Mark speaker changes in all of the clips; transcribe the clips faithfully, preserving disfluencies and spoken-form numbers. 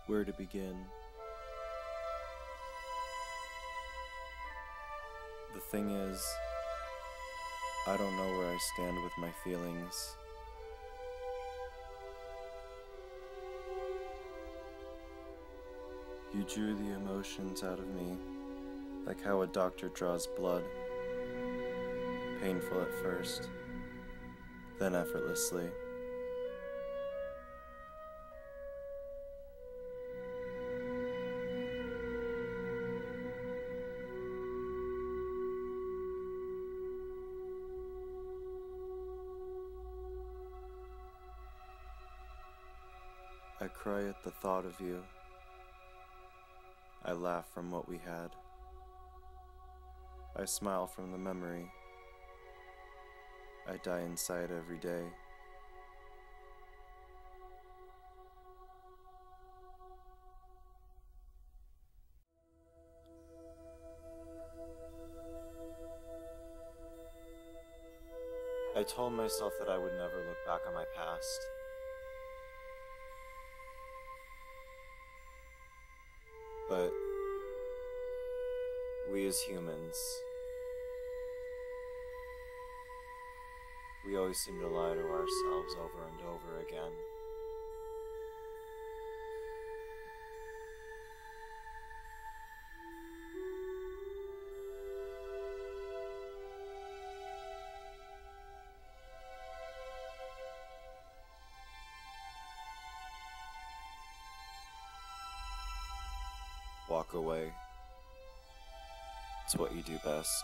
Speaker 1: Where to begin? The thing is, I don't know where I stand with my feelings. You drew the emotions out of me, like how a doctor draws blood. Painful at first, then effortlessly. I cry at the thought of you. I laugh from what we had. I smile from the memory. I die inside every day. I told myself that I would never look back on my past. But we as humans, we always seem to lie to ourselves over and over again. Walk away. It's what you do best.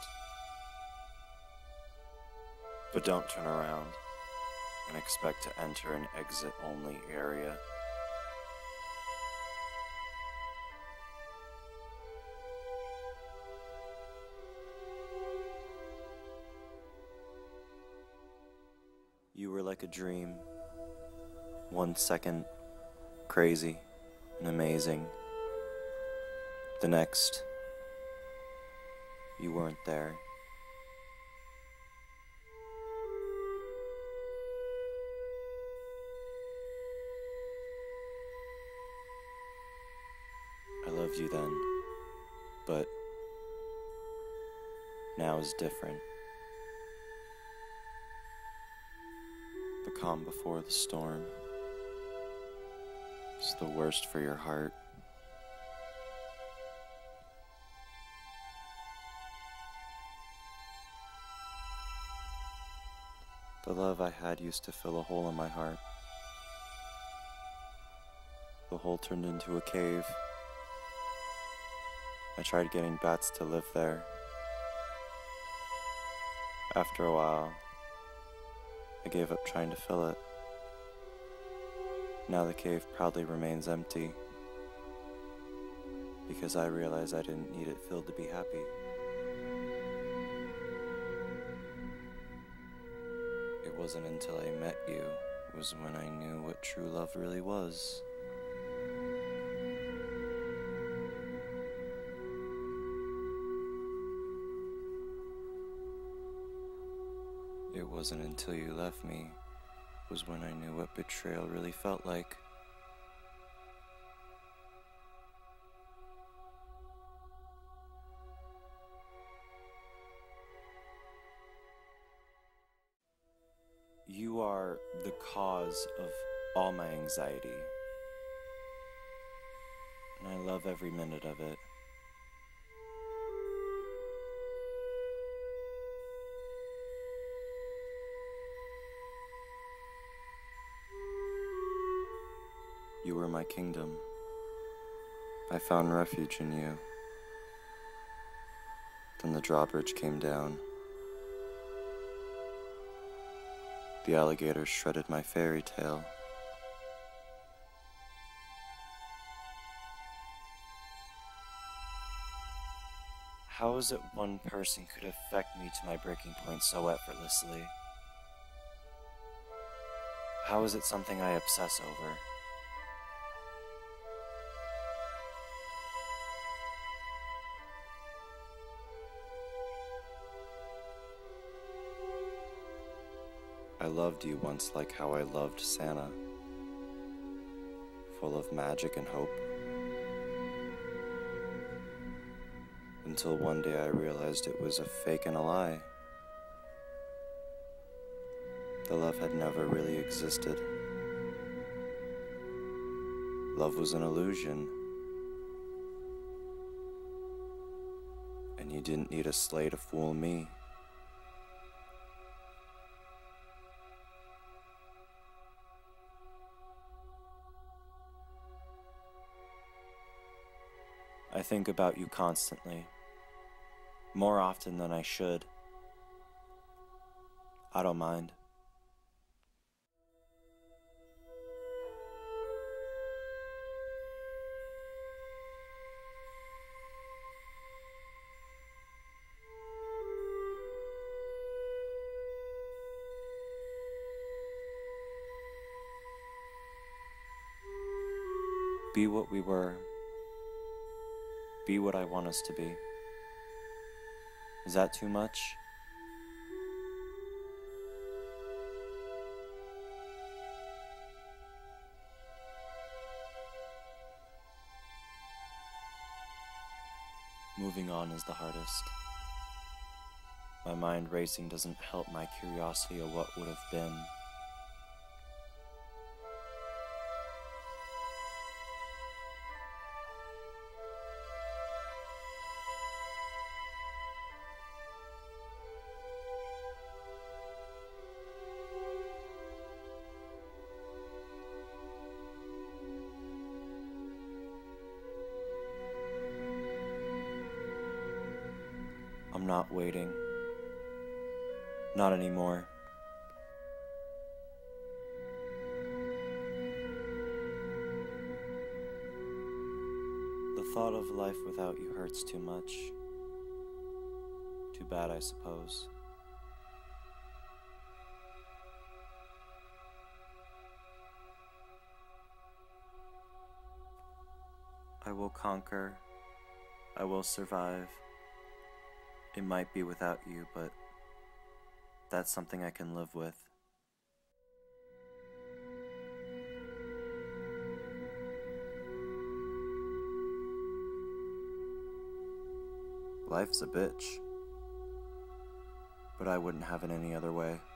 Speaker 1: But don't turn around and expect to enter an exit-only area. You were like a dream. One second, crazy and amazing. The next, you weren't there. I loved you then, but now is different. The calm before the storm is the worst for your heart. The love I had used to fill a hole in my heart. The hole turned into a cave. I tried getting bats to live there. After a while, I gave up trying to fill it. Now the cave proudly remains empty, because I realized I didn't need it filled to be happy. It wasn't until I met you was when I knew what true love really was. It wasn't until you left me was when I knew what betrayal really felt like. You are the cause of all my anxiety, and I love every minute of it. You were my kingdom. I found refuge in you. Then the drawbridge came down. The alligator shredded my fairy tale. How is it one person could affect me to my breaking point so effortlessly? How is it something I obsess over? I loved you once like how I loved Santa, full of magic and hope. Until one day I realized it was a fake and a lie. The love had never really existed. Love was an illusion. And you didn't need a sleigh to fool me. I think about you constantly, more often than I should. I don't mind. Be what we were. Be what I want us to be. Is that too much? Moving on is the hardest. My mind racing doesn't help my curiosity of what would have been. I'm not waiting. Not anymore. The thought of life without you hurts too much. Too bad, I suppose. I will conquer. I will survive. It might be without you, but that's something I can live with. Life's a bitch, but I wouldn't have it any other way.